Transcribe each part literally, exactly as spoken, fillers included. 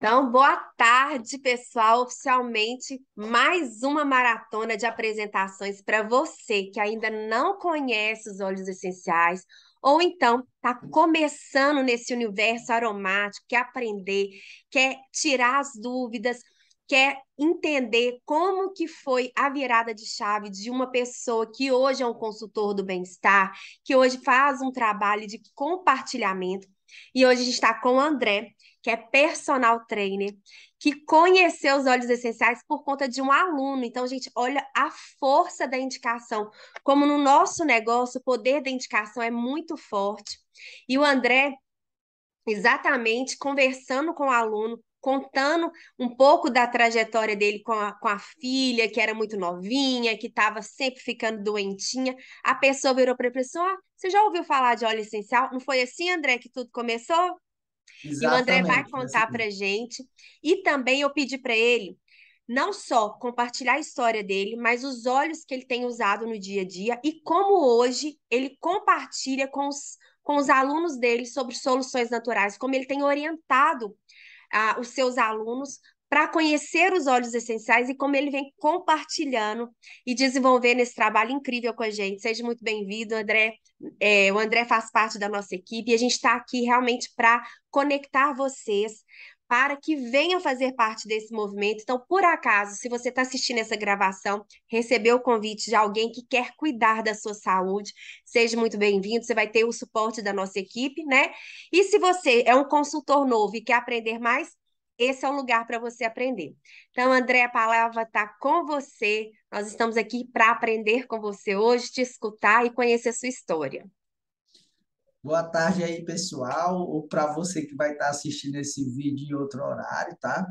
Então, boa tarde, pessoal. Oficialmente, mais uma maratona de apresentações para você que ainda não conhece os óleos essenciais, ou então está começando nesse universo aromático, quer aprender, quer tirar as dúvidas, quer entender como que foi a virada de chave de uma pessoa que hoje é um consultor do bem-estar, que hoje faz um trabalho de compartilhamento. E hoje a gente está com o André, que é personal trainer, que conheceu os óleos essenciais por conta de um aluno. Então, gente, olha a força da indicação. Como no nosso negócio, o poder da indicação é muito forte. E o André, exatamente, conversando com o aluno, contando um pouco da trajetória dele com a, com a filha, que era muito novinha, que estava sempre ficando doentinha. A pessoa virou para ele e falou assim: "Ó, você já ouviu falar de óleo essencial? Não foi assim, André, que tudo começou?" E o André vai Exatamente, foi assim contar mesmo. para gente. E também eu pedi para ele não só compartilhar a história dele, mas os óleos que ele tem usado no dia a dia e como hoje ele compartilha com os, com os alunos dele sobre soluções naturais, como ele tem orientado ah, os seus alunos para conhecer os óleos essenciais e como ele vem compartilhando e desenvolvendo esse trabalho incrível com a gente. Seja muito bem-vindo, André. É, o André faz parte da nossa equipe e a gente está aqui realmente para conectar vocês para que venham fazer parte desse movimento. Então, por acaso, se você está assistindo essa gravação, recebeu o convite de alguém que quer cuidar da sua saúde, seja muito bem-vindo. Você vai ter o suporte da nossa equipe, né? E se você é um consultor novo e quer aprender mais, esse é o lugar para você aprender. Então, André, a palavra está com você. Nós estamos aqui para aprender com você hoje, te escutar e conhecer a sua história. Boa tarde aí, pessoal, ou para você que vai estar assistindo esse vídeo em outro horário, tá?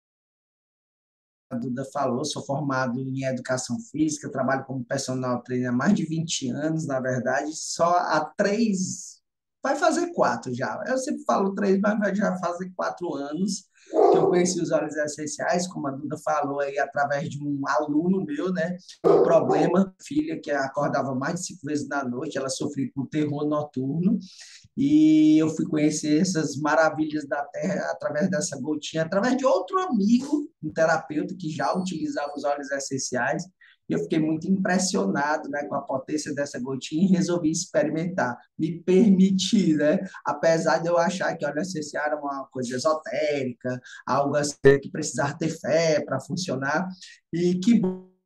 A Duda falou, sou formado em educação física, trabalho como personal trainer há mais de vinte anos, na verdade, só há três, vai fazer quatro já. Eu sempre falo três, mas vai já fazer quatro anos que eu conheci os óleos essenciais, como a Duda falou aí, através de um aluno meu, né? Um problema, filha que acordava mais de cinco vezes na noite, ela sofria com terror noturno, e eu fui conhecer essas maravilhas da terra através dessa gotinha, através de outro amigo, um terapeuta que já utilizava os óleos essenciais. E eu fiquei muito impressionado, né, com a potência dessa gotinha e resolvi experimentar, me permitir, né, apesar de eu achar que óleo essencial era uma coisa esotérica, algo assim que precisava ter fé para funcionar. E que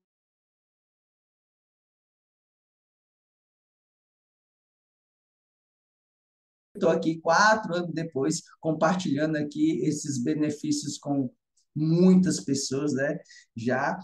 estou aqui quatro anos depois compartilhando aqui esses benefícios com muitas pessoas, né? Já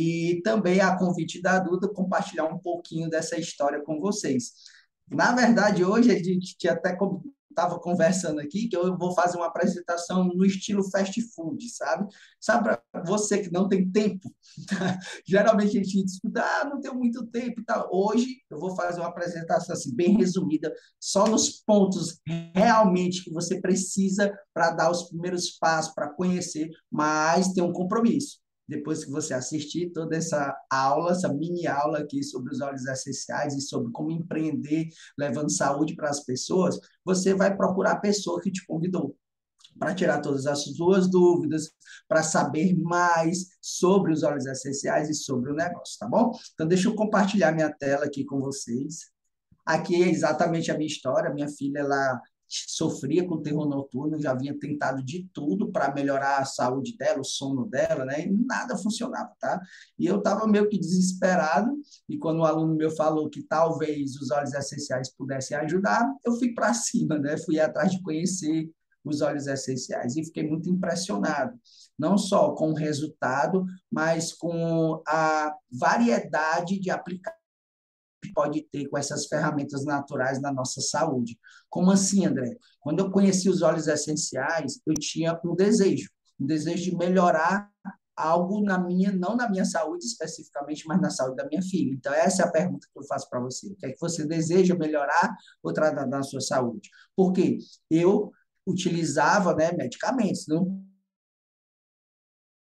e também a convite da Duda compartilhar um pouquinho dessa história com vocês. Na verdade, hoje a gente tinha até estava conversando aqui que eu vou fazer uma apresentação no estilo fast food, sabe? Sabe para você que não tem tempo. Geralmente a gente discuta, ah, não tenho muito tempo e tal. Hoje eu vou fazer uma apresentação assim bem resumida, só nos pontos realmente que você precisa para dar os primeiros passos, para conhecer, mas tem um compromisso. Depois que você assistir toda essa aula, essa mini aula aqui sobre os óleos essenciais e sobre como empreender, levando saúde para as pessoas, você vai procurar a pessoa que te convidou para tirar todas as suas dúvidas, para saber mais sobre os óleos essenciais e sobre o negócio, tá bom? Então, deixa eu compartilhar minha tela aqui com vocês. Aqui é exatamente a minha história. Minha filha, ela sofria com terror noturno, já havia tentado de tudo para melhorar a saúde dela, o sono dela, né? E nada funcionava, tá? E eu estava meio que desesperado, e quando um aluno meu falou que talvez os óleos essenciais pudessem ajudar, eu fui para cima, né? Fui atrás de conhecer os óleos essenciais e fiquei muito impressionado, não só com o resultado, mas com a variedade de aplicações pode ter com essas ferramentas naturais na nossa saúde. Como assim, André? Quando eu conheci os óleos essenciais, eu tinha um desejo, um desejo de melhorar algo na minha, não na minha saúde especificamente, mas na saúde da minha filha. Então, essa é a pergunta que eu faço para você. O que é que você deseja melhorar ou tratar da sua saúde? Porque eu utilizava, né, medicamentos, não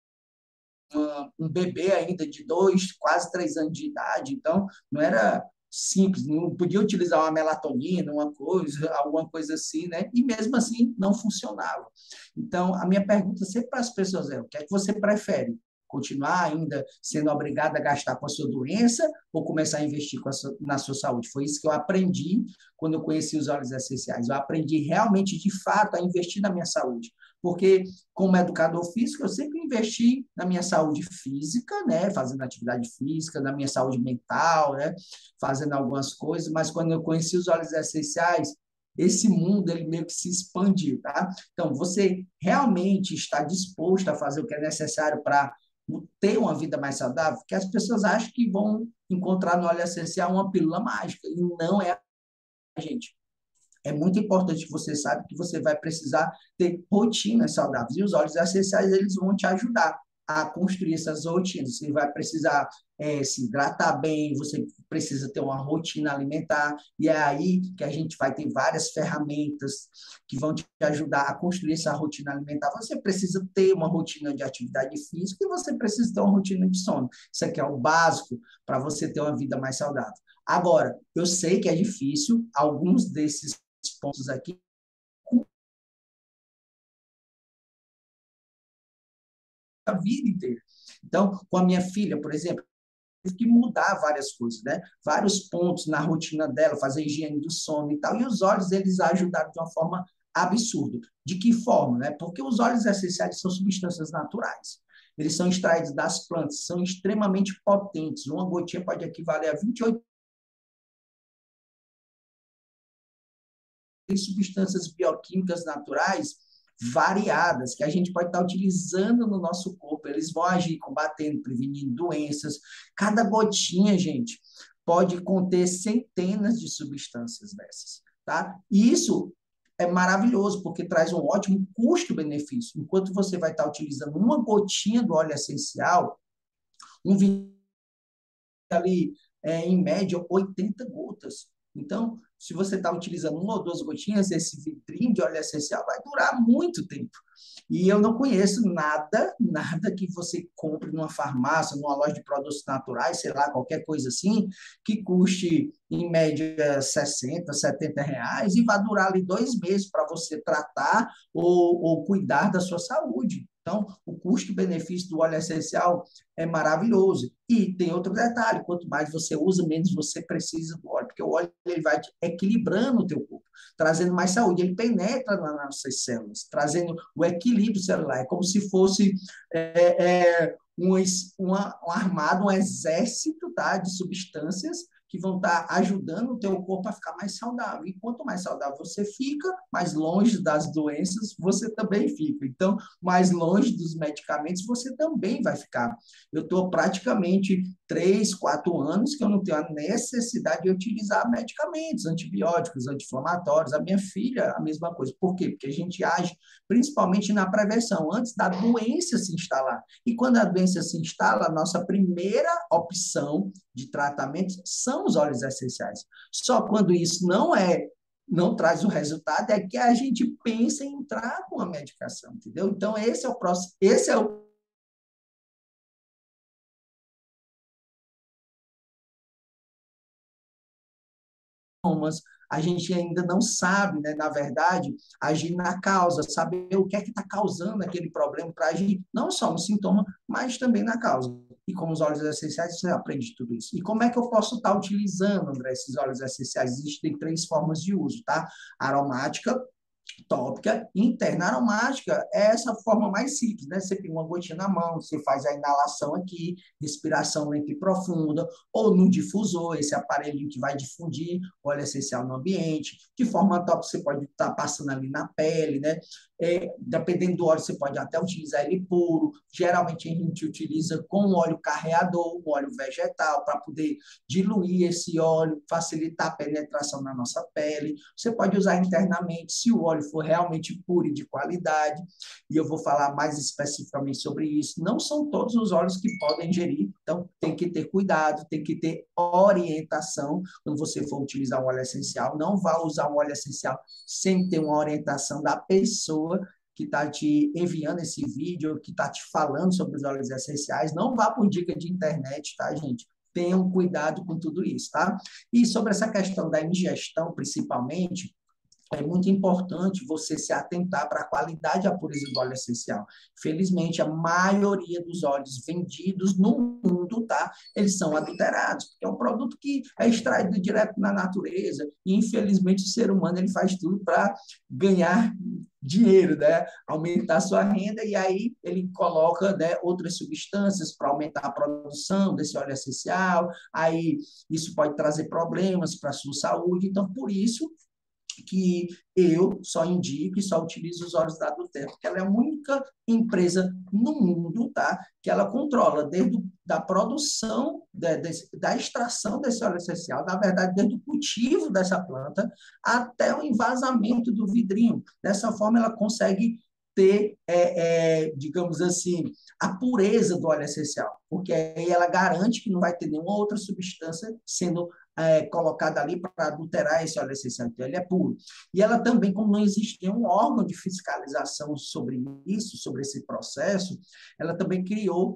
um bebê ainda de dois, quase três anos de idade, então não era simples, não podia utilizar uma melatonina, uma coisa, alguma coisa assim, né? E mesmo assim não funcionava. Então, a minha pergunta sempre para as pessoas é: o que é que você prefere? Continuar ainda sendo obrigada a gastar com a sua doença ou começar a investir com a sua, na sua saúde? Foi isso que eu aprendi quando eu conheci os óleos essenciais. Eu aprendi realmente, de fato, a investir na minha saúde. Porque, como educador físico, eu sempre investi na minha saúde física, né? Fazendo atividade física, na minha saúde mental, né? Fazendo algumas coisas, mas quando eu conheci os óleos essenciais, esse mundo ele meio que se expandiu, tá? Então, você realmente está disposto a fazer o que é necessário para ter uma vida mais saudável? Porque as pessoas acham que vão encontrar no óleo essencial uma pílula mágica, e não é, gente. É muito importante que você saiba que você vai precisar ter rotinas saudáveis. E os óleos essenciais, eles vão te ajudar a construir essas rotinas. Você vai precisar é, se hidratar bem, você precisa ter uma rotina alimentar, e é aí que a gente vai ter várias ferramentas que vão te ajudar a construir essa rotina alimentar. Você precisa ter uma rotina de atividade física e você precisa ter uma rotina de sono. Isso aqui é o básico para você ter uma vida mais saudável. Agora, eu sei que é difícil, alguns desses pontos aqui a vida inteira. Então, com a minha filha, por exemplo, tive que mudar várias coisas, né? Vários pontos na rotina dela, fazer higiene do sono e tal. E os óleos, eles ajudaram de uma forma absurda. De que forma, né? Porque os óleos essenciais são substâncias naturais. Eles são extraídos das plantas, são extremamente potentes. Uma gotinha pode equivaler a vinte e oito substâncias bioquímicas naturais variadas que a gente pode estar utilizando no nosso corpo. Eles vão agir combatendo, prevenindo doenças. Cada gotinha, gente, pode conter centenas de substâncias dessas, tá? E isso é maravilhoso, porque traz um ótimo custo-benefício. Enquanto você vai estar utilizando uma gotinha do óleo essencial, um vinho ali, é, em média, oitenta gotas. Então, se você está utilizando uma ou duas gotinhas, esse vidrinho de óleo essencial vai durar muito tempo. E eu não conheço nada, nada que você compre numa farmácia, numa loja de produtos naturais, sei lá, qualquer coisa assim, que custe, em média, sessenta, setenta reais e vai durar ali dois meses para você tratar ou, ou cuidar da sua saúde. Então, o custo-benefício do óleo essencial é maravilhoso. E tem outro detalhe: quanto mais você usa, menos você precisa do óleo, porque o óleo ele vai equilibrando o teu corpo, trazendo mais saúde. Ele penetra nas nossas células, trazendo o equilíbrio celular. É como se fosse é, é, um, uma, um armado, um exército, tá, de substâncias que vão estar ajudando o teu corpo a ficar mais saudável. E quanto mais saudável você fica, mais longe das doenças você também fica. Então, mais longe dos medicamentos você também vai ficar. Eu estou praticamente três, quatro anos que eu não tenho a necessidade de utilizar medicamentos, antibióticos, anti-inflamatórios. A minha filha, a mesma coisa. Por quê? Porque a gente age principalmente na prevenção, antes da doença se instalar. E quando a doença se instala, a nossa primeira opção de tratamento são os óleos essenciais. Só quando isso não é, não traz o resultado, é que a gente pensa em entrar com a medicação, entendeu? Então, esse é o próximo, esse é o a gente ainda não sabe, né, na verdade, agir na causa, saber o que é que está causando aquele problema para agir não só no sintoma, mas também na causa. E como os óleos essenciais, você aprende tudo isso. E como é que eu posso estar utilizando, André, esses óleos essenciais? Existem três formas de uso, tá? Aromática, tópica e interna. Aromática é essa forma mais simples, né? Você tem uma gotinha na mão, você faz a inalação aqui, respiração lenta e profunda, ou no difusor, esse aparelhinho que vai difundir o óleo essencial no ambiente. De forma tópica, você pode estar passando ali na pele, né? É, dependendo do óleo, você pode até utilizar ele puro. Geralmente, a gente utiliza com óleo carreador, um óleo vegetal, para poder diluir esse óleo, facilitar a penetração na nossa pele. Você pode usar internamente, se o óleo for realmente puro e de qualidade, e eu vou falar mais especificamente sobre isso. Não são todos os óleos que podem ingerir, então tem que ter cuidado, tem que ter orientação quando você for utilizar um óleo essencial. Não vá usar um óleo essencial sem ter uma orientação da pessoa que está te enviando esse vídeo, que está te falando sobre os óleos essenciais. Não vá por dica de internet, tá, gente? tenham cuidado com tudo isso, tá? E sobre essa questão da ingestão, principalmente, é muito importante você se atentar para a qualidade e a pureza do óleo essencial. Felizmente, a maioria dos óleos vendidos no mundo, tá? Eles são adulterados, porque é um produto que é extraído direto na natureza, e infelizmente o ser humano ele faz tudo para ganhar dinheiro, né? Aumentar sua renda, e aí ele coloca, né, outras substâncias para aumentar a produção desse óleo essencial, aí isso pode trazer problemas para a sua saúde, então por isso que eu só indico e só utilizo os óleos da Duterra, porque ela é a única empresa no mundo, tá, que ela controla desde a produção, de, de, da extração desse óleo essencial, na verdade, desde o cultivo dessa planta até o envasamento do vidrinho. Dessa forma, ela consegue ter, é, é, digamos assim, a pureza do óleo essencial, porque aí ela garante que não vai ter nenhuma outra substância sendo é, colocada ali para adulterar esse óleo essencial, então ele é puro. E ela também, como não existe nenhum órgão de fiscalização sobre isso, sobre esse processo, ela também criou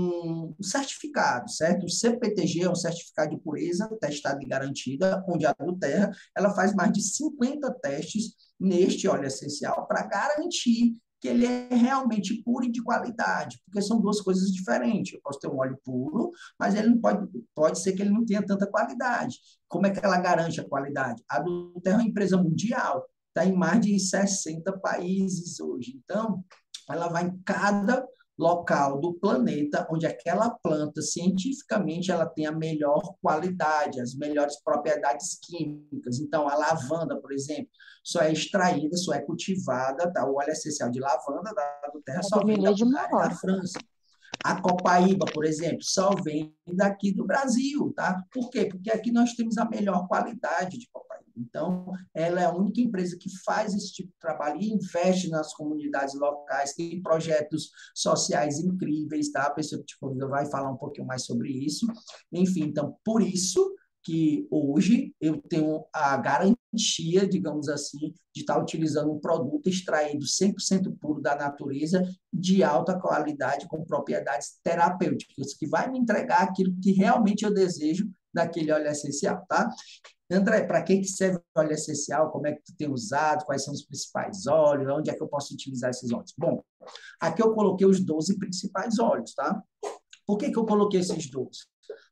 um certificado, certo? O C P T G é um certificado de pureza, testada e garantida, onde a Adulterra, ela faz mais de cinquenta testes neste óleo essencial para garantir que ele é realmente puro e de qualidade, porque são duas coisas diferentes. Eu posso ter um óleo puro, mas ele não pode, pode ser que ele não tenha tanta qualidade. Como é que ela garante a qualidade? A Duterra é uma empresa mundial, está em mais de sessenta países hoje. Então, ela vai em cada local do planeta onde aquela planta, cientificamente, ela tem a melhor qualidade, as melhores propriedades químicas. Então, a lavanda, por exemplo, só é extraída, só é cultivada, tá? O óleo essencial de lavanda da Terra Vai só vem diminuir da de uma Bulgária e da hora. França. A copaíba, por exemplo, só vem daqui do Brasil, tá? Por quê? Porque aqui nós temos a melhor qualidade de copaíba. Então, ela é a única empresa que faz esse tipo de trabalho e investe nas comunidades locais, tem projetos sociais incríveis, tá? A pessoa que te convida vai falar um pouquinho mais sobre isso. Enfim, então, por isso que hoje eu tenho a garantia, digamos assim, de estar utilizando um produto extraído cem por cento puro da natureza, de alta qualidade, com propriedades terapêuticas, que vai me entregar aquilo que realmente eu desejo daquele óleo essencial, tá? André, para que que serve o óleo essencial? Como é que tu tem usado? Quais são os principais óleos? Onde é que eu posso utilizar esses óleos? Bom, aqui eu coloquei os doze principais óleos, tá? Por que que eu coloquei esses doze?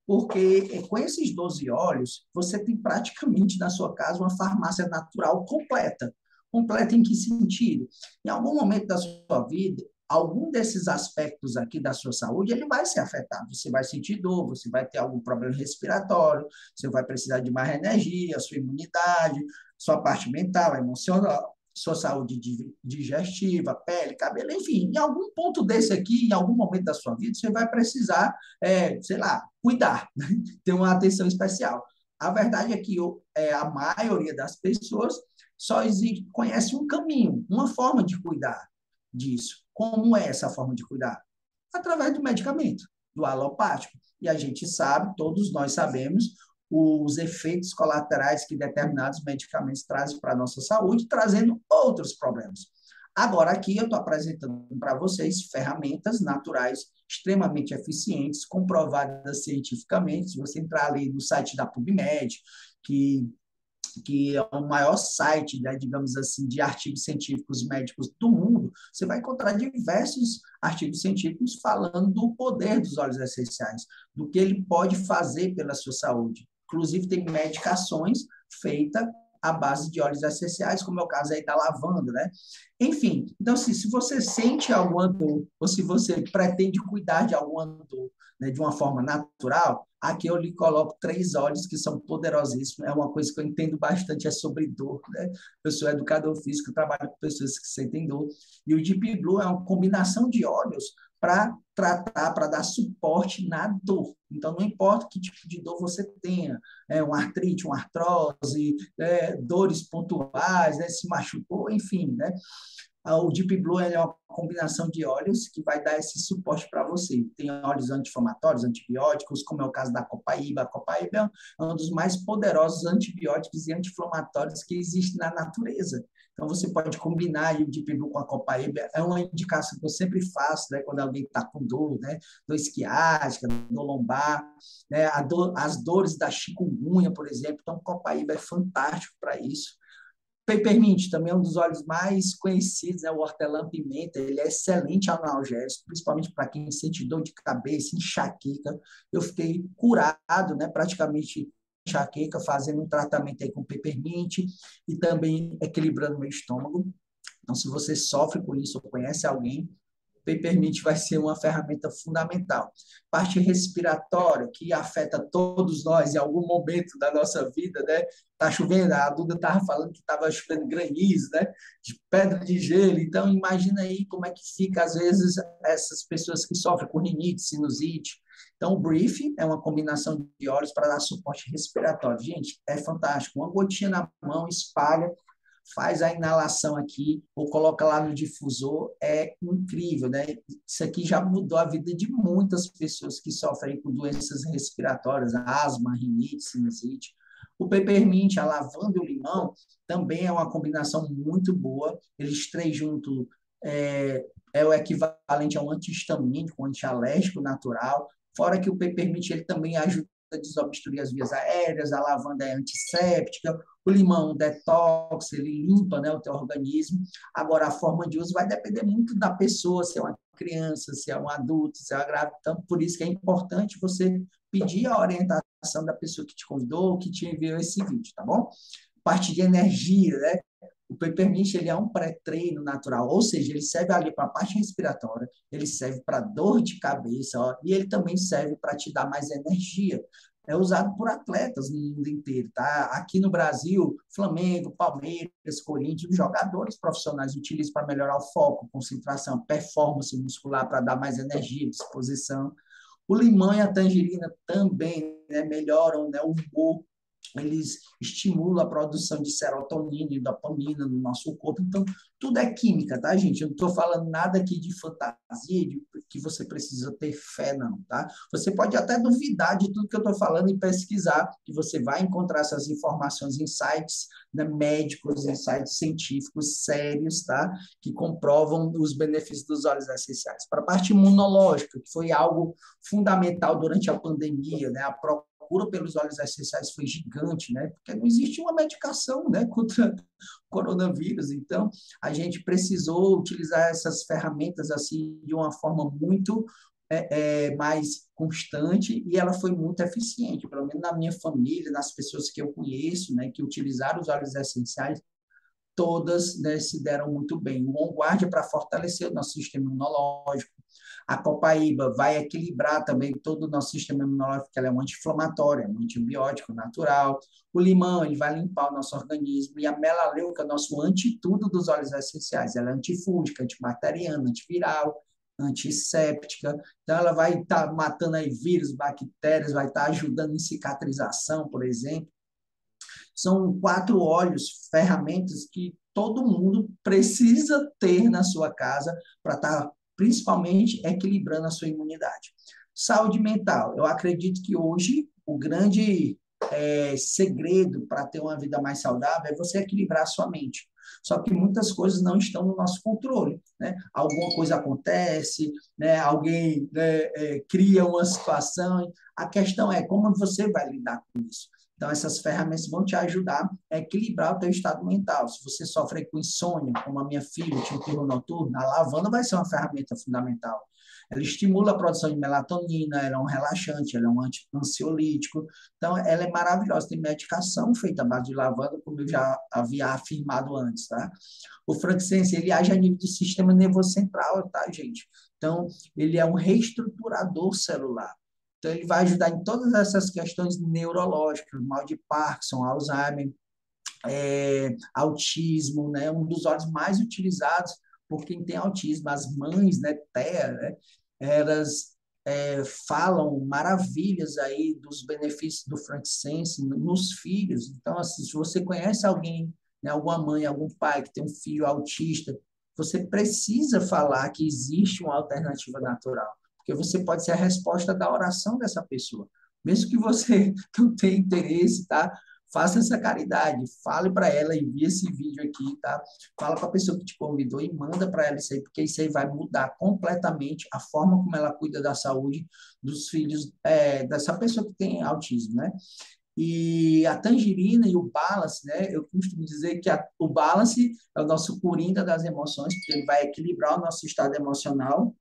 Porque com esses doze óleos, você tem praticamente na sua casa uma farmácia natural completa. Completa em que sentido? Em algum momento da sua vida, algum desses aspectos aqui da sua saúde, ele vai ser afetado. Você vai sentir dor, você vai ter algum problema respiratório, você vai precisar de mais energia, sua imunidade, sua parte mental, emocional, sua saúde digestiva, pele, cabelo, enfim, em algum ponto desse aqui, em algum momento da sua vida, você vai precisar, é, sei lá, cuidar, né? Ter uma atenção especial. A verdade é que eu, é, a maioria das pessoas só existe, conhece um caminho, uma forma de cuidar disso. Como é essa forma de cuidar? Através do medicamento, do alopático. E a gente sabe, todos nós sabemos, os efeitos colaterais que determinados medicamentos trazem para a nossa saúde, trazendo outros problemas. Agora, aqui eu estou apresentando para vocês ferramentas naturais extremamente eficientes, comprovadas cientificamente. Se você entrar ali no site da PubMed, que que é o maior site, né, digamos assim, de artigos científicos médicos do mundo, você vai encontrar diversos artigos científicos falando do poder dos óleos essenciais, do que ele pode fazer pela sua saúde. Inclusive, tem medicações feitas à base de óleos essenciais, como é o caso aí da lavanda, né? Enfim, então, assim, se você sente alguma dor, ou se você pretende cuidar de alguma dor, né, de uma forma natural, aqui eu lhe coloco três óleos que são poderosíssimos. É uma coisa que eu entendo bastante, é sobre dor, né? Eu sou educador físico, trabalho com pessoas que sentem dor. E o Deep Blue é uma combinação de óleos para tratar, para dar suporte na dor. Então, não importa que tipo de dor você tenha, é, uma artrite, uma artrose, é, dores pontuais, né, se machucou, enfim, né? O Deep Blue é uma combinação de óleos que vai dar esse suporte para você. Tem óleos anti-inflamatórios, antibióticos, como é o caso da copaíba. A copaíba é um dos mais poderosos antibióticos e anti-inflamatórios que existem na natureza. Então, você pode combinar o Deep Blue com a copaíba. É uma indicação que eu sempre faço, né, quando alguém está com dor, né, dor esquiática, dor lombar, né, a dor, as dores da chikungunya, por exemplo. Então, copaíba é fantástico para isso. Peppermint também é um dos óleos mais conhecidos, né? O hortelã-pimenta, ele é excelente analgésico, principalmente para quem sente dor de cabeça, enxaqueca. Eu fiquei curado, né? Praticamente enxaqueca, fazendo um tratamento aí com peppermint e também equilibrando meu estômago. Então, se você sofre com isso ou conhece alguém, Peppermint vai ser uma ferramenta fundamental. Parte respiratória, que afeta todos nós em algum momento da nossa vida, né? Está chovendo, a Duda estava falando que estava chovendo granizo, né? De pedra de gelo. Então, imagina aí como é que fica, às vezes, essas pessoas que sofrem com rinite, sinusite. Então, o Brief é uma combinação de óleos para dar suporte respiratório. Gente, é fantástico. Uma gotinha na mão, espalha, faz a inalação aqui ou coloca lá no difusor, é incrível, né? Isso aqui já mudou a vida de muitas pessoas que sofrem com doenças respiratórias, asma, rinite, sinusite. O peppermint, a lavanda e o limão também é uma combinação muito boa. Eles três juntos é, é o equivalente a um antihistamínico, um antialérgico natural. Fora que o peppermint ele também ajuda a desobstruir as vias aéreas, a lavanda é antisséptica, o limão detox, ele limpa, né, o teu organismo. Agora, a forma de uso vai depender muito da pessoa, se é uma criança, se é um adulto, se é uma grávida. Então, por isso que é importante você pedir a orientação da pessoa que te convidou, que te enviou esse vídeo, tá bom? Parte de energia, né? O Peppermint ele é um pré-treino natural, ou seja, ele serve ali para a parte respiratória, ele serve para dor de cabeça, ó, e ele também serve para te dar mais energia. É usado por atletas no mundo inteiro, tá? Aqui no Brasil, Flamengo, Palmeiras, Corinthians, jogadores profissionais utilizam para melhorar o foco, concentração, performance muscular, para dar mais energia, disposição. O limão e a tangerina também, né, melhoram, né, o humor, eles estimulam a produção de serotonina e dopamina no nosso corpo. Então, tudo é química, tá, gente? Eu não estou falando nada aqui de fantasia, de que você precisa ter fé, não, tá? Você pode até duvidar de tudo que eu estou falando e pesquisar, que você vai encontrar essas informações em sites, né, médicos, em sites científicos sérios, tá? Que comprovam os benefícios dos óleos essenciais. Para a parte imunológica, que foi algo fundamental durante a pandemia, né? A procura pelos óleos essenciais foi gigante, né? Porque não existe uma medicação, né, contra o coronavírus. Então, a gente precisou utilizar essas ferramentas assim de uma forma muito é, é, mais constante e ela foi muito eficiente, pelo menos na minha família, nas pessoas que eu conheço, né, que utilizaram os óleos essenciais, todas, né, se deram muito bem. O On Guard é para fortalecer o nosso sistema imunológico. A copaíba vai equilibrar também todo o nosso sistema imunológico, ela é um anti-inflamatório, é um antibiótico natural. O limão, ele vai limpar o nosso organismo. E a melaleuca, nosso anti-tudo dos óleos essenciais. Ela é antifúngica, antibacteriana, antiviral, antisséptica. Então, ela vai estar tá matando aí vírus, bactérias, vai estar tá ajudando em cicatrização, por exemplo. São quatro óleos, ferramentas que todo mundo precisa ter na sua casa para estar, tá, principalmente, equilibrando a sua imunidade. Saúde mental. Eu acredito que hoje o grande é, segredo para ter uma vida mais saudável é você equilibrar a sua mente. Só que muitas coisas não estão no nosso controle, né? Alguma coisa acontece, né? Alguém, né, é, cria uma situação. A questão é como você vai lidar com isso. Então, essas ferramentas vão te ajudar a equilibrar o teu estado mental. Se você sofre com insônia, como a minha filha, tinha um terror noturno, a lavanda vai ser uma ferramenta fundamental. Ela estimula a produção de melatonina, ela é um relaxante, ela é um ansiolítico. Então, ela é maravilhosa. Tem medicação feita à base de lavanda, como eu já havia afirmado antes, tá? O frankincense, ele age a nível de sistema nervoso central, tá, gente? Então, ele é um reestruturador celular. Então, ele vai ajudar em todas essas questões neurológicas, mal de Parkinson, Alzheimer, é, autismo, né? Um dos óleos mais utilizados por quem tem autismo. As mães, né, T E A, né, elas é, falam maravilhas aí dos benefícios do frankincense nos filhos. Então, assim, se você conhece alguém, né, alguma mãe, algum pai que tem um filho autista, você precisa falar que existe uma alternativa natural, porque você pode ser a resposta da oração dessa pessoa. Mesmo que você não tenha interesse, tá? Faça essa caridade, fale para ela, envie esse vídeo aqui, tá? Fala com a pessoa que te convidou e manda para ela isso aí, porque isso aí vai mudar completamente a forma como ela cuida da saúde dos filhos, é, dessa pessoa que tem autismo, né? E a tangerina e o balance, né? Eu costumo dizer que a, o balance é o nosso coringa das emoções, porque ele vai equilibrar o nosso estado emocional.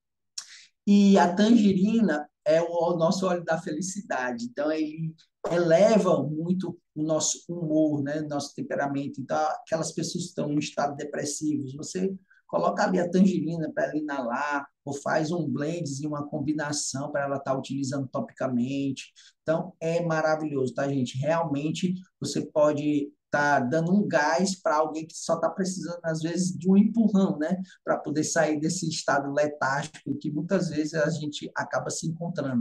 E a tangerina é o nosso óleo da felicidade. Então, ele eleva muito o nosso humor, né? Nosso temperamento. Então, aquelas pessoas que estão em estado depressivo, você coloca ali a tangerina para ela inalar, ou faz um blend, uma combinação para ela estar utilizando topicamente. Então, é maravilhoso, tá, gente? Realmente, você pode estar dando um gás para alguém que só está precisando, às vezes, de um empurrão, né? Para poder sair desse estado letárgico que muitas vezes a gente acaba se encontrando.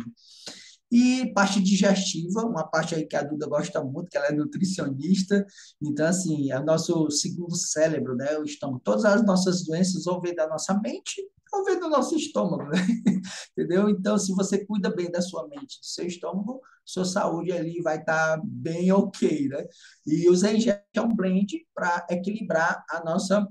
E parte digestiva, uma parte aí que a Duda gosta muito, que ela é nutricionista. Então, assim, é o nosso segundo cérebro, né? O estômago. Todas as nossas doenças ou vêm da nossa mente ou vêm do nosso estômago, né? Entendeu? Então, se você cuida bem da sua mente, do seu estômago, sua saúde ali vai estar bem ok, né? E o Zen é um blend para equilibrar a nossa,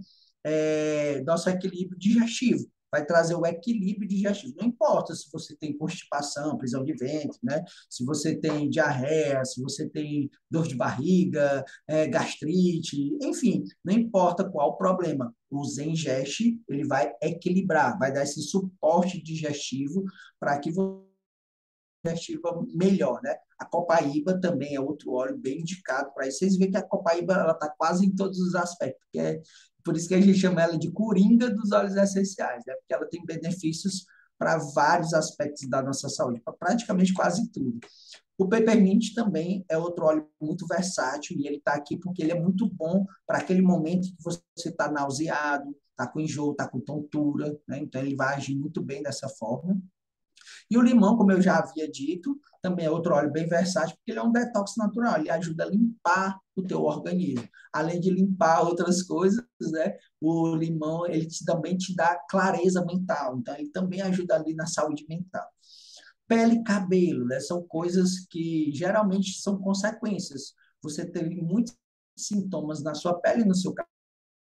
é, nosso equilíbrio digestivo. Vai trazer o equilíbrio digestivo. Não importa se você tem constipação, prisão de ventre, né? Se você tem diarreia, se você tem dor de barriga, é, gastrite, enfim, não importa qual o problema. O Zengest, ele vai equilibrar, vai dar esse suporte digestivo para que você digestiva melhor, né? A copaíba também é outro óleo bem indicado para isso. Vocês veem que a copaíba ela está quase em todos os aspectos, que é por isso que a gente chama ela de coringa dos óleos essenciais, né? Porque ela tem benefícios para vários aspectos da nossa saúde, para praticamente quase tudo. O peppermint também é outro óleo muito versátil e ele está aqui porque ele é muito bom para aquele momento que você está nauseado, está com enjoo, está com tontura, né? Então ele vai agir muito bem dessa forma. E o limão, como eu já havia dito, também é outro óleo bem versátil, porque ele é um detox natural, ele ajuda a limpar o teu organismo. Além de limpar outras coisas, né, o limão ele também te dá clareza mental, então ele também ajuda ali na saúde mental. Pele e cabelo, né, são coisas que geralmente são consequências. Você teve muitos sintomas na sua pele e no seu cabelo,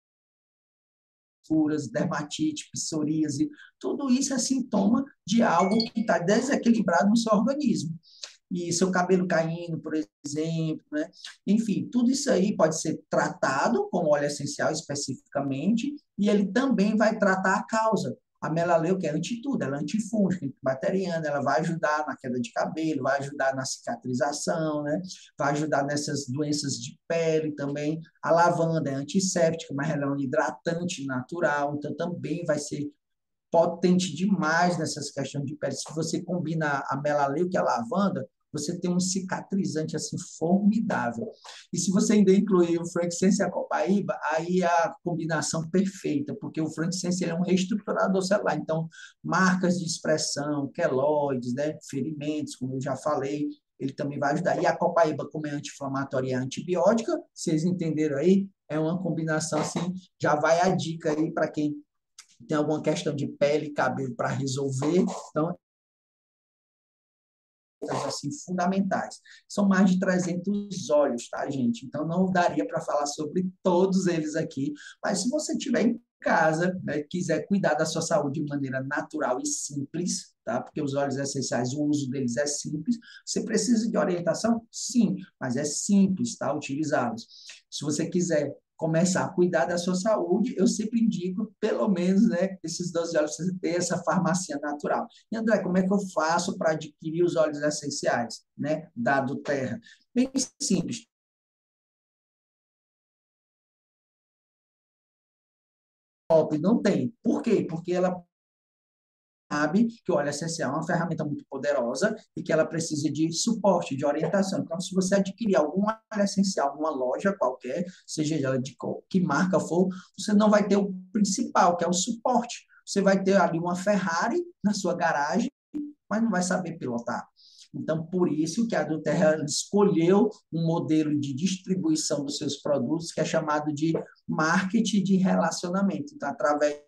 dermatite, psoríase, tudo isso é sintoma de algo que está desequilibrado no seu organismo. E seu cabelo caindo, por exemplo, né? Enfim, tudo isso aí pode ser tratado com óleo essencial especificamente, e ele também vai tratar a causa. A melaleuca é anti-tudo, ela é antifúngica, antibacteriana, ela vai ajudar na queda de cabelo, vai ajudar na cicatrização, né? Vai ajudar nessas doenças de pele também. A lavanda é antisséptica, mas ela é um hidratante natural, então também vai ser potente demais nessas questões de pele. Se você combina a melaleuca e a lavanda, você tem um cicatrizante assim formidável. E se você ainda incluir o frankincense e a copaíba, aí é a combinação perfeita, porque o frankincense ele é um reestruturador celular. Então, marcas de expressão, queloides, né, ferimentos, como eu já falei, ele também vai ajudar. E a copaíba, como é anti-inflamatória e antibiótica, vocês entenderam aí? É uma combinação assim, já vai a dica aí para quem tem alguma questão de pele e cabelo para resolver. Então, assim, fundamentais. São mais de trezentos óleos, tá, gente? Então, não daria para falar sobre todos eles aqui, mas se você tiver em casa, né, quiser cuidar da sua saúde de maneira natural e simples, tá? Porque os óleos essenciais, o uso deles é simples. Você precisa de orientação? Sim, mas é simples, tá? Utilizá-los. Se você quiser começar a cuidar da sua saúde, eu sempre indico, pelo menos, né, esses doze óleos, você ter essa farmácia natural. E, André, como é que eu faço para adquirir os óleos essenciais, né, da do Terra? Bem simples. Não tem. Por quê? Porque ela sabe que o óleo essencial é uma ferramenta muito poderosa e que ela precisa de suporte, de orientação. Então, se você adquirir algum óleo essencial numa loja qualquer, seja ela de que marca for, você não vai ter o principal, que é o suporte. Você vai ter ali uma Ferrari na sua garagem, mas não vai saber pilotar. Então, por isso que a Adulterra escolheu um modelo de distribuição dos seus produtos que é chamado de marketing de relacionamento. Então, através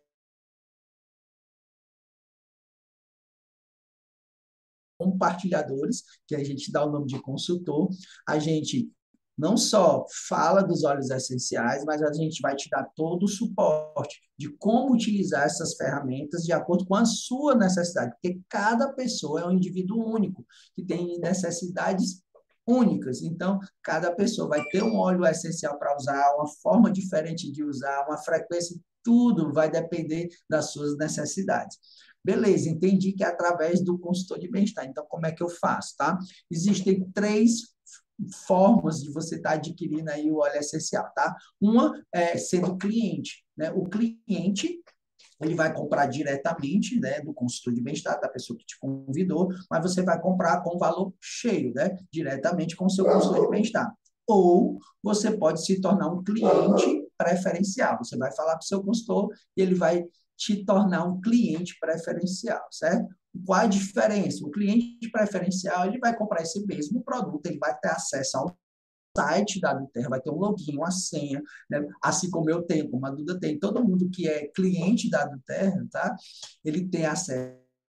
compartilhadores, que a gente dá o nome de consultor, a gente não só fala dos óleos essenciais, mas a gente vai te dar todo o suporte de como utilizar essas ferramentas de acordo com a sua necessidade, porque cada pessoa é um indivíduo único, que tem necessidades únicas. Então, cada pessoa vai ter um óleo essencial para usar, uma forma diferente de usar, uma frequência, tudo vai depender das suas necessidades. Beleza, entendi que é através do consultor de bem-estar. Então, como é que eu faço, tá? Existem três formas de você estar adquirindo aí o óleo essencial, tá? Uma é sendo cliente, né? O cliente, ele vai comprar diretamente, né, do consultor de bem-estar, da pessoa que te convidou, mas você vai comprar com valor cheio, né, diretamente com o seu consultor de bem-estar. Ou você pode se tornar um cliente preferencial. Você vai falar para o seu consultor e ele vai te tornar um cliente preferencial, certo? Qual a diferença? O cliente preferencial, ele vai comprar esse mesmo produto, ele vai ter acesso ao site da Adulterra, vai ter um login, uma senha, né? Assim como eu tenho, como a Duda tem. Todo mundo que é cliente da Adulterra, tá? Ele tem acesso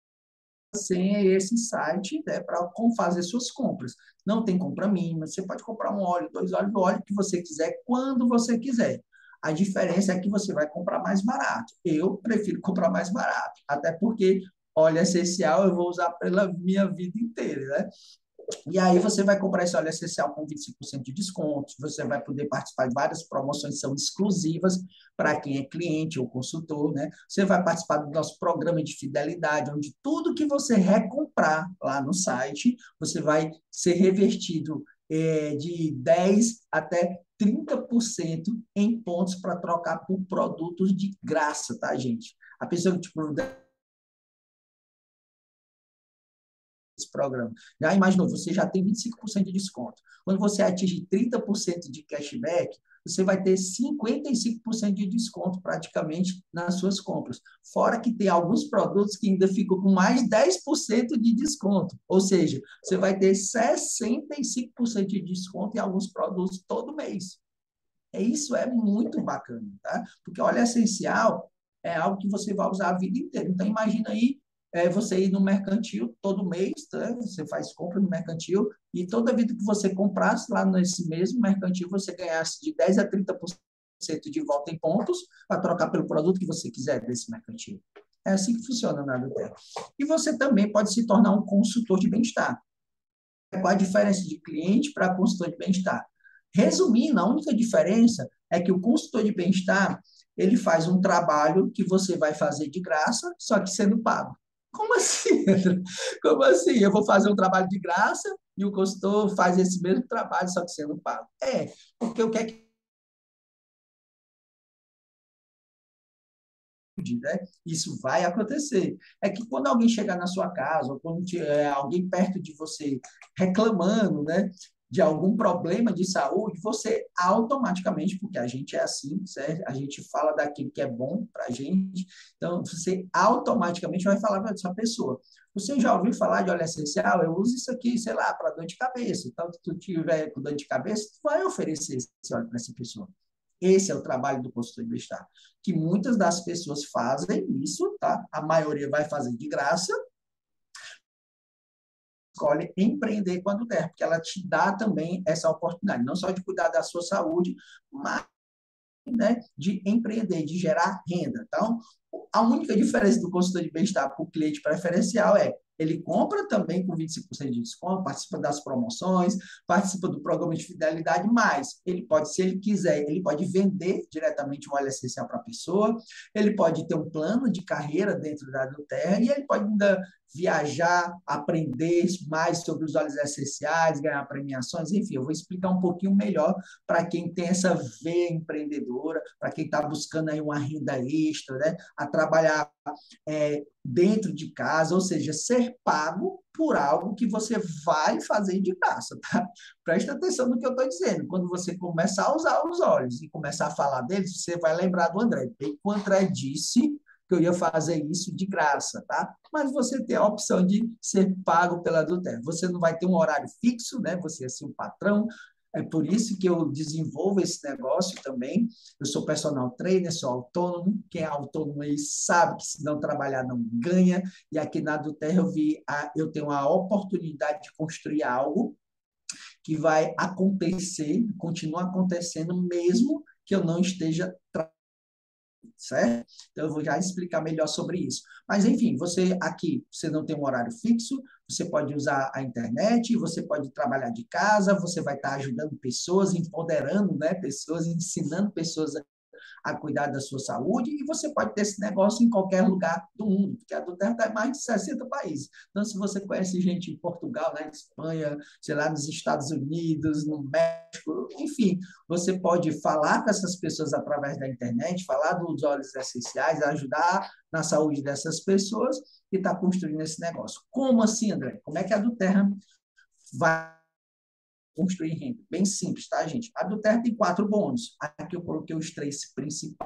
à senha e esse site, né, para fazer suas compras. Não tem compra mínima, você pode comprar um óleo, dois óleos, o óleo que você quiser, quando você quiser. A diferença é que você vai comprar mais barato. Eu prefiro comprar mais barato, até porque óleo essencial eu vou usar pela minha vida inteira, né? E aí você vai comprar esse óleo essencial com vinte e cinco por cento de desconto, você vai poder participar de várias promoções que são exclusivas para quem é cliente ou consultor, né? Você vai participar do nosso programa de fidelidade, onde tudo que você recomprar lá no site, você vai ser revertido é, de dez até trinta por cento em pontos para trocar por produtos de graça, tá, gente? A pessoa que, tipo, esse programa. Já imaginou, você já tem vinte e cinco por cento de desconto. Quando você atinge trinta por cento de cashback, você vai ter cinquenta e cinco por cento de desconto praticamente nas suas compras. Fora que tem alguns produtos que ainda ficam com mais dez por cento de desconto. Ou seja, você vai ter sessenta e cinco por cento de desconto em alguns produtos todo mês. Isso é muito bacana, tá? Porque óleo essencial é algo que você vai usar a vida inteira. Então, imagina aí é, você ir no mercantil todo mês, tá? Você faz compra no mercantil e toda vida que você comprasse lá nesse mesmo mercantil, você ganhasse de dez a trinta por cento de volta em pontos para trocar pelo produto que você quiser desse mercantil. É assim que funciona na Adulterra. E você também pode se tornar um consultor de bem-estar. Qual a diferença de cliente para consultor de bem-estar? Resumindo, a única diferença é que o consultor de bem-estar, ele faz um trabalho que você vai fazer de graça, só que sendo pago. Como assim? Como assim? Eu vou fazer um trabalho de graça e o consultor faz esse mesmo trabalho, só que sendo pago. É, porque o que é que né? Isso vai acontecer. É que quando alguém chegar na sua casa, ou quando tiver alguém perto de você reclamando, né, de algum problema de saúde, você automaticamente, porque a gente é assim, certo? A gente fala daquilo que é bom para a gente, então você automaticamente vai falar para essa pessoa. Você já ouviu falar de óleo essencial? Eu uso isso aqui, sei lá, para dor de cabeça. Então, se tu tiver com dor de cabeça, tu vai oferecer esse óleo para essa pessoa. Esse é o trabalho do consultor de bem-estar, que muitas das pessoas fazem isso, tá? A maioria vai fazer de graça, escolhe empreender quando der, porque ela te dá também essa oportunidade, não só de cuidar da sua saúde, mas, né, de empreender, de gerar renda. Então, a única diferença do consultor de bem-estar para o cliente preferencial é ele compra também com vinte e cinco por cento de desconto, participa das promoções, participa do programa de fidelidade, mas ele pode, se ele quiser, ele pode vender diretamente um óleo essencial para a pessoa, ele pode ter um plano de carreira dentro da Adulterra e ele pode ainda viajar, aprender mais sobre os óleos essenciais, ganhar premiações, enfim, eu vou explicar um pouquinho melhor para quem tem essa veia empreendedora, para quem está buscando aí uma renda extra, né, a trabalhar é, dentro de casa, ou seja, ser pago por algo que você vai fazer de graça, tá? Presta atenção no que eu estou dizendo. Quando você começar a usar os óleos e começar a falar deles, você vai lembrar do André. Bem que o André disse, que eu ia fazer isso de graça, tá? Mas você tem a opção de ser pago pela Duterra. Você não vai ter um horário fixo, né? Você é assim, um patrão. É por isso que eu desenvolvo esse negócio também. Eu sou personal trainer, sou autônomo. Quem é autônomo aí sabe que se não trabalhar não ganha. E aqui na Duterra eu vi a, eu tenho a oportunidade de construir algo que vai acontecer, continua acontecendo mesmo que eu não esteja trabalhando, certo? Então, eu vou já explicar melhor sobre isso. Mas, enfim, você aqui, você não tem um horário fixo, você pode usar a internet, você pode trabalhar de casa, você vai estar ajudando pessoas, empoderando, né, pessoas, ensinando pessoas a cuidar da sua saúde, e você pode ter esse negócio em qualquer lugar do mundo, porque a Duterra está em mais de sessenta países. Então, se você conhece gente em Portugal, na Espanha, sei lá, nos Estados Unidos, no México, enfim, você pode falar com essas pessoas através da internet, falar dos óleos essenciais, ajudar na saúde dessas pessoas e está construindo esse negócio. Como assim, André? Como é que a Duterra vai construir renda? Bem simples, tá, gente? A Duterra tem quatro bônus. Aqui eu coloquei os três principais,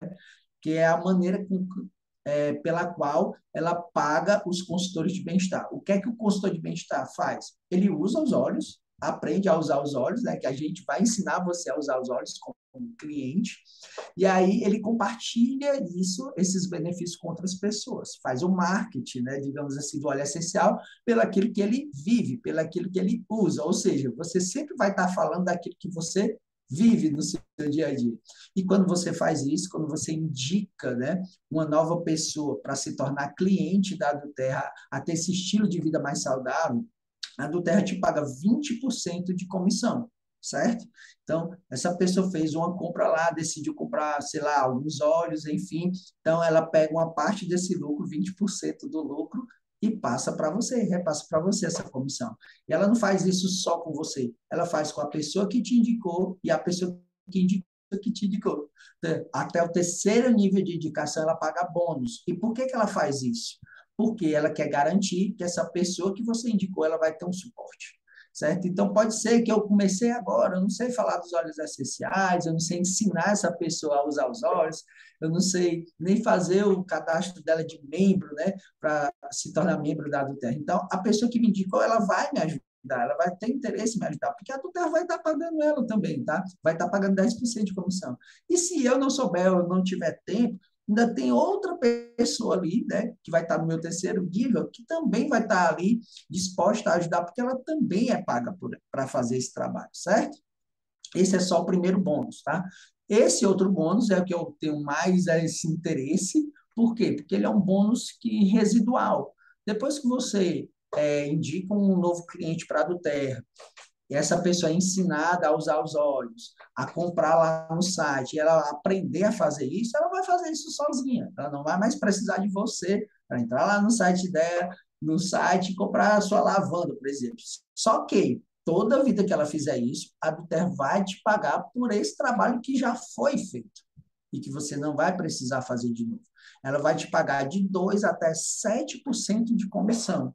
que é a maneira com, é, pela qual ela paga os consultores de bem-estar. O que é que o consultor de bem-estar faz? Ele usa os olhos, aprende a usar os olhos, né, que a gente vai ensinar você a usar os olhos como cliente, e aí ele compartilha isso, esses benefícios com outras pessoas, faz o marketing, né, digamos assim, do óleo essencial, pelo aquilo que ele vive, pelo aquilo que ele usa, ou seja, você sempre vai estar falando daquilo que você vive no seu dia a dia. E quando você faz isso, quando você indica, né, uma nova pessoa para se tornar cliente da Duterra, a ter esse estilo de vida mais saudável, a Duterra te paga vinte por cento de comissão, certo? Então, essa pessoa fez uma compra lá, decidiu comprar, sei lá, alguns óleos, enfim, então ela pega uma parte desse lucro, vinte por cento do lucro, e passa para você, repassa para você essa comissão. E ela não faz isso só com você, ela faz com a pessoa que te indicou e a pessoa que indicou que te indicou. Até o terceiro nível de indicação, ela paga bônus. E por que que ela faz isso? Porque ela quer garantir que essa pessoa que você indicou, ela vai ter um suporte, certo? Então, pode ser que eu comecei agora, eu não sei falar dos óleos essenciais, eu não sei ensinar essa pessoa a usar os óleos, eu não sei nem fazer o cadastro dela de membro, né, para se tornar membro da Duterra. Então, a pessoa que me indicou, ela vai me ajudar, ela vai ter interesse em me ajudar, porque a Duterra vai estar pagando ela também, tá? Vai estar pagando dez por cento de comissão. E se eu não souber ou não tiver tempo, ainda tem outra pessoa ali, né, que vai estar no meu terceiro nível, que também vai estar ali disposta a ajudar, porque ela também é paga para fazer esse trabalho, certo? Esse é só o primeiro bônus, tá? Esse outro bônus é o que eu tenho mais esse interesse, por quê? Porque ele é um bônus que residual. Depois que você é, indica um novo cliente para a Duterra, e essa pessoa é ensinada a usar os óleos, a comprar lá no site, e ela aprender a fazer isso, ela vai fazer isso sozinha. Ela não vai mais precisar de você para entrar lá no site dela, no site e comprar a sua lavanda, por exemplo. Só que toda vida que ela fizer isso, a Duter vai te pagar por esse trabalho que já foi feito e que você não vai precisar fazer de novo. Ela vai te pagar de dois até sete por cento de comissão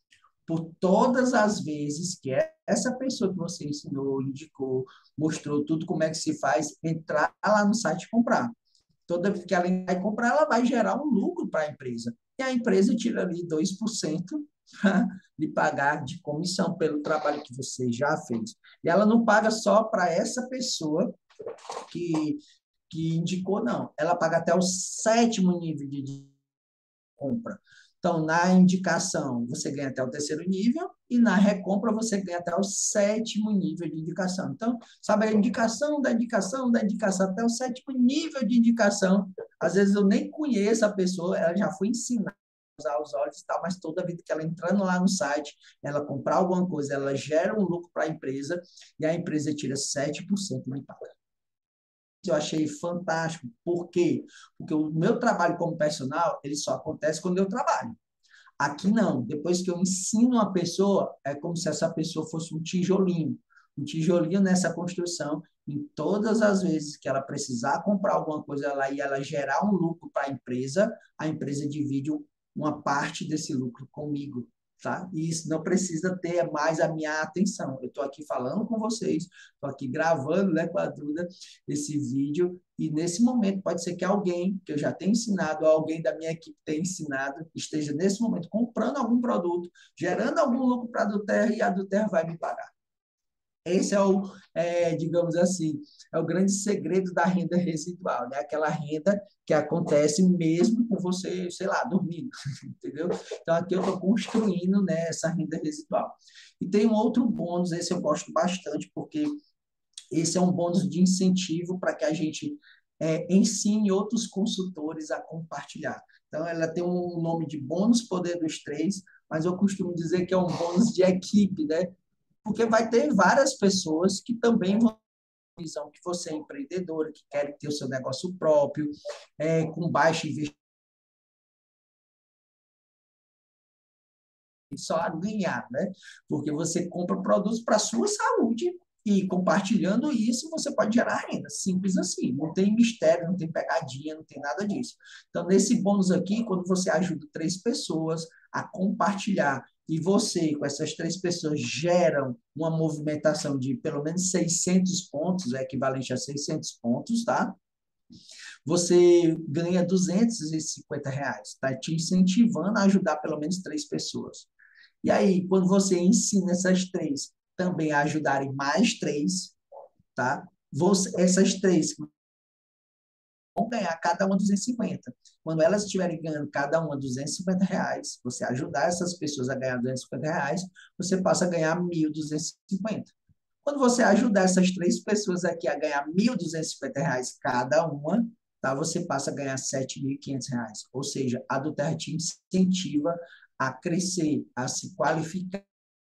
por todas as vezes que essa pessoa que você ensinou, indicou, mostrou tudo como é que se faz, entrar lá no site e comprar. Toda vez que ela vai comprar, ela vai gerar um lucro para a empresa. E a empresa tira ali dois por cento de pagar de comissão pelo trabalho que você já fez. E ela não paga só para essa pessoa que, que indicou, não. Ela paga até o sétimo nível de compra. Então, na indicação, você ganha até o terceiro nível, e na recompra, você ganha até o sétimo nível de indicação. Então, sabe, a indicação da indicação da indicação até o sétimo nível de indicação. Às vezes eu nem conheço a pessoa, ela já foi ensinada a usar os olhos e tal, mas toda vida que ela entrando lá no site, ela comprar alguma coisa, ela gera um lucro para a empresa, e a empresa tira sete por cento do impacto. Eu achei fantástico. Por quê? Porque o meu trabalho como personal, ele só acontece quando eu trabalho. Aqui não. Depois que eu ensino uma pessoa, é como se essa pessoa fosse um tijolinho. Um tijolinho nessa construção. Em todas as vezes que ela precisar comprar alguma coisa lá e ela gerar um lucro para a empresa, a empresa divide uma parte desse lucro comigo. Tá? E isso não precisa ter mais a minha atenção. Eu estou aqui falando com vocês, estou aqui gravando, né, com a Duda esse vídeo, E nesse momento pode ser que alguém que eu já tenha ensinado, ou alguém da minha equipe tenha ensinado, esteja nesse momento comprando algum produto, gerando algum lucro para a Duterra e a Duterra vai me pagar. Esse é o, é, digamos assim, é o grande segredo da renda residual, né? Aquela renda que acontece mesmo com você, sei lá, dormindo, entendeu? Então, aqui eu estou construindo, né, essa renda residual. E tem um outro bônus, esse eu gosto bastante, porque esse é um bônus de incentivo para que a gente é, ensine outros consultores a compartilhar. Então, ela tem um nome de bônus poder dos três, mas eu costumo dizer que é um bônus de equipe, né? Porque vai ter várias pessoas que também vão ter visão que você é empreendedora, que querem ter o seu negócio próprio, é, com baixo investimento, só a ganhar, né? Porque você compra produtos para a sua saúde e compartilhando isso, você pode gerar renda. Simples assim. Não tem mistério, não tem pegadinha, não tem nada disso. Então, nesse bônus aqui, quando você ajuda três pessoas a compartilhar e você, com essas três pessoas, geram uma movimentação de pelo menos seiscentos pontos, é equivalente a seiscentos pontos, tá? Você ganha duzentos e cinquenta reais, tá? Te incentivando a ajudar pelo menos três pessoas. E aí, quando você ensina essas três também a ajudarem mais três, tá? Você, essas três vão ganhar cada uma duzentos e cinquenta. Quando elas estiverem ganhando cada uma duzentos e cinquenta reais, você ajudar essas pessoas a ganhar duzentos e cinquenta reais, você passa a ganhar mil duzentos e cinquenta. Quando você ajudar essas três pessoas aqui a ganhar mil duzentos e cinquenta reais cada uma, tá? Você passa a ganhar sete mil e quinhentos reais. Ou seja, a Duterra te incentiva a crescer, a se qualificar.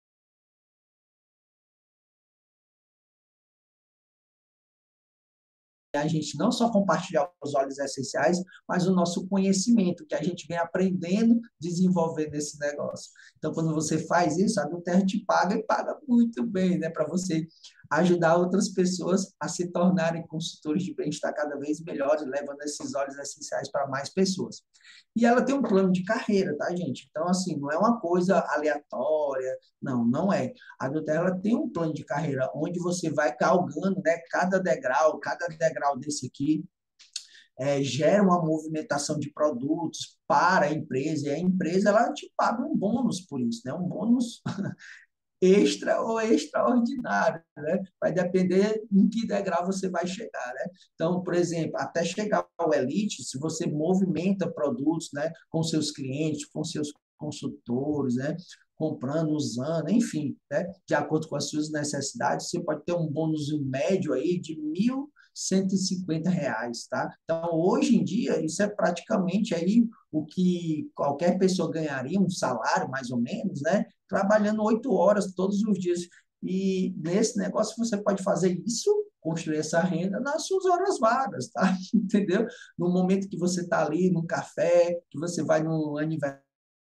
A gente não só compartilhar os óleos essenciais, mas o nosso conhecimento, que a gente vem aprendendo, desenvolvendo nesse negócio. Então, quando você faz isso, a Nuterra te paga e paga muito bem, né? Para você ajudar outras pessoas a se tornarem consultores de bem-estar cada vez melhores, levando esses óleos essenciais para mais pessoas. E ela tem um plano de carreira, tá, gente? Então, assim, não é uma coisa aleatória, não, não é. A Nutella tem um plano de carreira onde você vai galgando, né, cada degrau, cada degrau desse aqui é, gera uma movimentação de produtos para a empresa, e a empresa ela te paga um bônus por isso, né? Um bônus extra ou extraordinário, né? Vai depender em que degrau você vai chegar, né? Então, por exemplo, até chegar ao Elite, se você movimenta produtos, né, com seus clientes, com seus consultores, né, comprando, usando, enfim, né, de acordo com as suas necessidades, você pode ter um bônus médio aí de mil cento e cinquenta reais, tá? Então, hoje em dia, isso é praticamente aí o que qualquer pessoa ganharia, um salário mais ou menos, né? Trabalhando oito horas todos os dias. E nesse negócio você pode fazer isso, construir essa renda nas suas horas vagas, tá? Entendeu? No momento que você está ali no café, que você vai no aniversário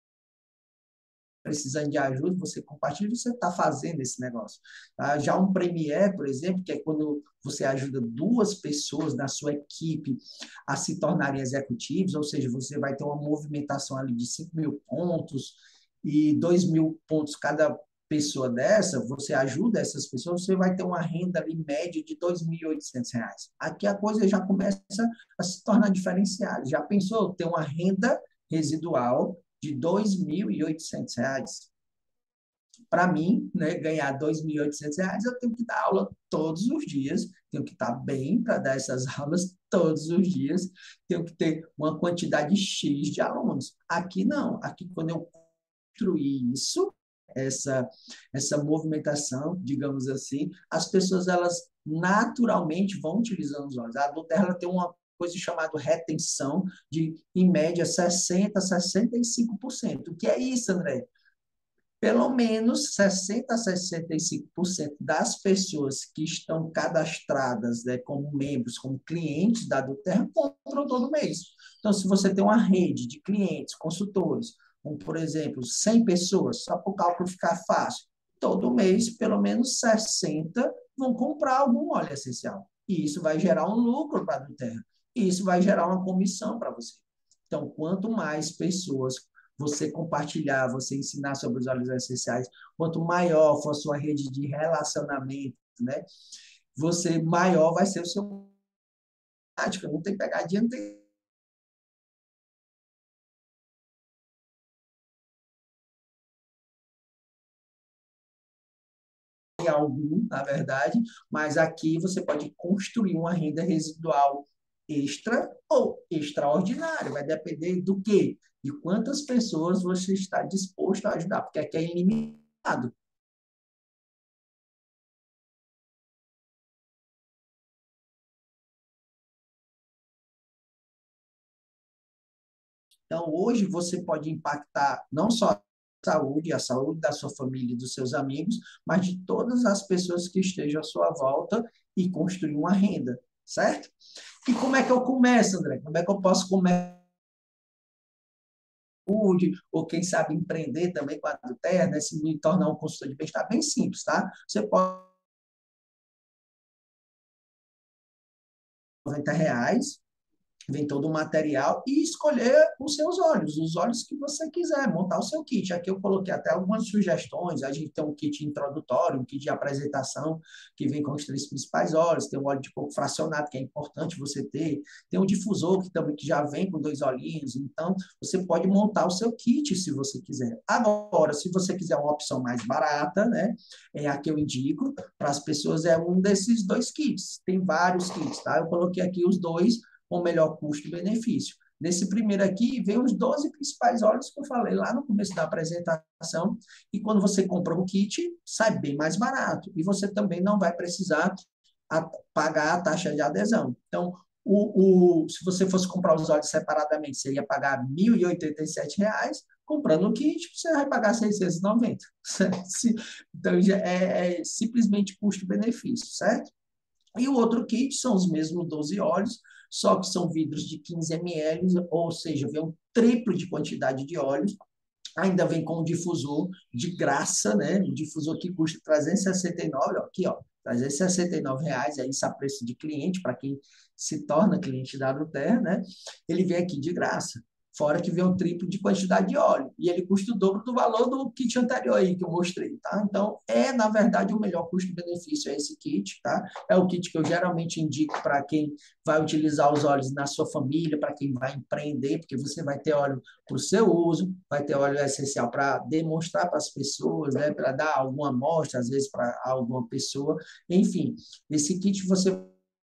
precisando de ajuda, você compartilha, você está fazendo esse negócio. Tá? Já um Premier, por exemplo, que é quando você ajuda duas pessoas na sua equipe a se tornarem executivos, ou seja, você vai ter uma movimentação ali de cinco mil pontos e dois mil pontos cada pessoa dessa, você ajuda essas pessoas, você vai ter uma renda ali média de dois mil e oitocentos reais. Aqui a coisa já começa a se tornar diferenciada. Já pensou ter uma renda residual de dois mil e oitocentos reais? Para mim, né, ganhar dois mil e oitocentos reais, eu tenho que dar aula todos os dias, tenho que estar bem para dar essas aulas todos os dias, tenho que ter uma quantidade X de alunos. Aqui não, aqui quando eu construir isso, essa, essa movimentação, digamos assim, as pessoas elas naturalmente vão utilizando os olhos. A Nutella tem uma coisa chamada retenção de, em média, sessenta por cento a sessenta e cinco por cento. O que é isso, André? Pelo menos sessenta a sessenta e cinco por cento das pessoas que estão cadastradas, né, como membros, como clientes da Duterra, compram todo mês. Então, se você tem uma rede de clientes, consultores, como, por exemplo, cem pessoas, só para o cálculo ficar fácil, todo mês, pelo menos sessenta vão comprar algum óleo essencial. E isso vai gerar um lucro para a Duterra. E isso vai gerar uma comissão para você. Então, quanto mais pessoas você compartilhar, você ensinar sobre os óleos essenciais, quanto maior for a sua rede de relacionamento, né, você maior vai ser o seu não tem pegadinha, não tem algum, na verdade, mas aqui você pode construir uma renda residual extra ou extraordinária, vai depender do quê? De quantas pessoas você está disposto a ajudar, porque aqui é ilimitado. Então, hoje você pode impactar não só a saúde, a saúde da sua família e dos seus amigos, mas de todas as pessoas que estejam à sua volta e construir uma renda, certo? E como é que eu começo, André? Como é que eu posso começar? Ou quem sabe empreender também com a Terra, né? Se me tornar um consultor de bem-estar, bem simples, tá? Você pode noventa reais, vem todo o material e escolher os seus olhos, os olhos que você quiser, montar o seu kit. Aqui eu coloquei até algumas sugestões, a gente tem um kit introdutório, um kit de apresentação, que vem com os três principais olhos, tem um óleo de coco fracionado, que é importante você ter, tem um difusor, que também que já vem com dois olhinhos, então você pode montar o seu kit, se você quiser. Agora, se você quiser uma opção mais barata, né, é a que eu indico, para as pessoas é um desses dois kits, tem vários kits, tá? Eu coloquei aqui os dois, com melhor custo-benefício. Nesse primeiro aqui, vem os doze principais óleos que eu falei lá no começo da apresentação, e quando você compra um kit, sai bem mais barato, e você também não vai precisar a, pagar a taxa de adesão. Então, o, o, se você fosse comprar os óleos separadamente, você ia pagar mil e oitenta e sete reais, comprando um kit, você vai pagar seiscentos e noventa. Então, já é, é simplesmente custo-benefício, certo? E o outro kit são os mesmos doze óleos, só que são vidros de quinze mililitros, ou seja, vem um triplo de quantidade de óleos, ainda vem com um difusor de graça, né? Um difusor que custa trezentos e sessenta e nove, ó, aqui, ó, trezentos e sessenta e nove reais, é isso a preço de cliente, para quem se torna cliente da Aduterra, né? Ele vem aqui de graça. Fora que vem um triplo de quantidade de óleo. E ele custa o dobro do valor do kit anterior aí que eu mostrei, tá? Então, é, na verdade, o melhor custo-benefício é esse kit, tá? É o kit que eu geralmente indico para quem vai utilizar os óleos na sua família, para quem vai empreender, porque você vai ter óleo para o seu uso, vai ter óleo essencial para demonstrar para as pessoas, né? Para dar alguma amostra, às vezes, para alguma pessoa. Enfim, esse kit você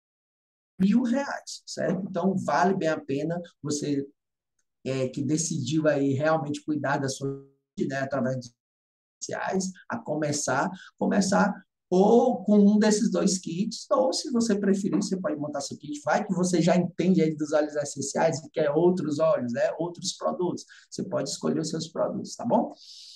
mil reais, certo? Então, vale bem a pena você é, que decidiu aí realmente cuidar da sua vida, né, através de sociais, a começar, começar ou com um desses dois kits, ou se você preferir, você pode montar seu kit. Vai que você já entende aí dos óleos essenciais e quer outros óleos, né? Outros produtos. Você pode escolher os seus produtos, tá bom?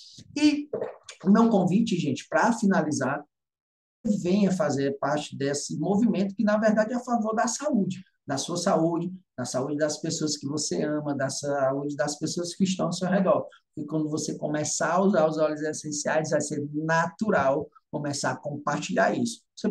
E o meu convite, gente, para finalizar, venha fazer parte desse movimento que, na verdade, é a favor da saúde, da sua saúde, da saúde das pessoas que você ama, da saúde das pessoas que estão ao seu redor. E quando você começar a usar os óleos essenciais, vai ser natural começar a compartilhar isso. Você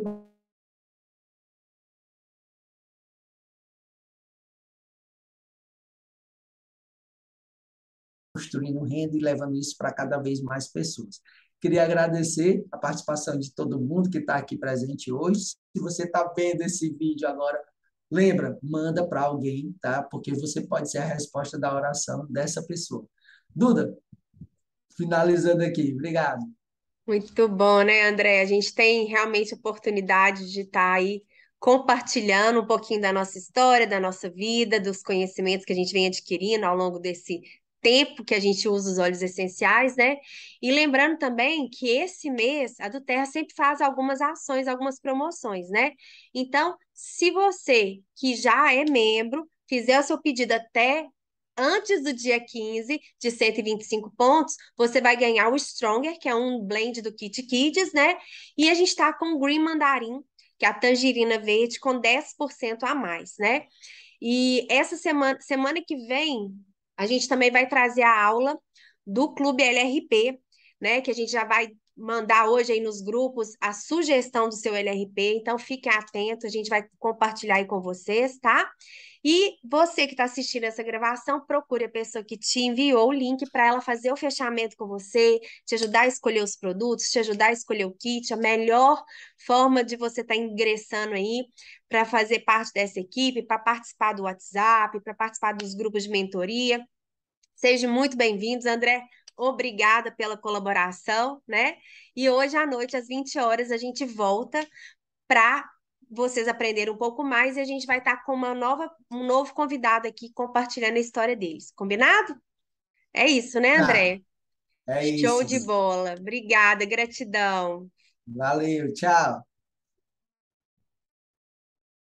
construindo renda e levando isso para cada vez mais pessoas. Queria agradecer a participação de todo mundo que está aqui presente hoje. Se você está vendo esse vídeo agora, lembra, manda para alguém, tá? Porque você pode ser a resposta da oração dessa pessoa. Duda, finalizando aqui, obrigado. Muito bom, né, André? A gente tem realmente oportunidade de estar aí compartilhando um pouquinho da nossa história, da nossa vida, dos conhecimentos que a gente vem adquirindo ao longo desse tempo que a gente usa os óleos essenciais, né? E lembrando também que esse mês a do Terra sempre faz algumas ações, algumas promoções, né? Então, se você que já é membro fizer o seu pedido até antes do dia quinze de cento e vinte e cinco pontos, você vai ganhar o Stronger, que é um blend do Kit Kids, né? E a gente está com o Green Mandarim, que é a tangerina verde, com dez por cento a mais, né? E essa semana, semana que vem, a gente também vai trazer a aula do Clube L R P, né? Que a gente já vai mandar hoje aí nos grupos a sugestão do seu L R P, então fiquem atentos, a gente vai compartilhar aí com vocês, tá? E você que está assistindo essa gravação, procure a pessoa que te enviou o link para ela fazer o fechamento com você, te ajudar a escolher os produtos, te ajudar a escolher o kit, a melhor forma de você estar ingressando aí para fazer parte dessa equipe, para participar do WhatsApp, para participar dos grupos de mentoria. Sejam muito bem-vindos, André. Obrigada pela colaboração, né? E hoje à noite, às vinte horas, a gente volta para vocês aprenderem um pouco mais e a gente vai estar com uma nova, um novo convidado aqui compartilhando a história deles. Combinado? É isso, né, Tá, André? é Show isso. de bola. Obrigada, gratidão. Valeu, tchau.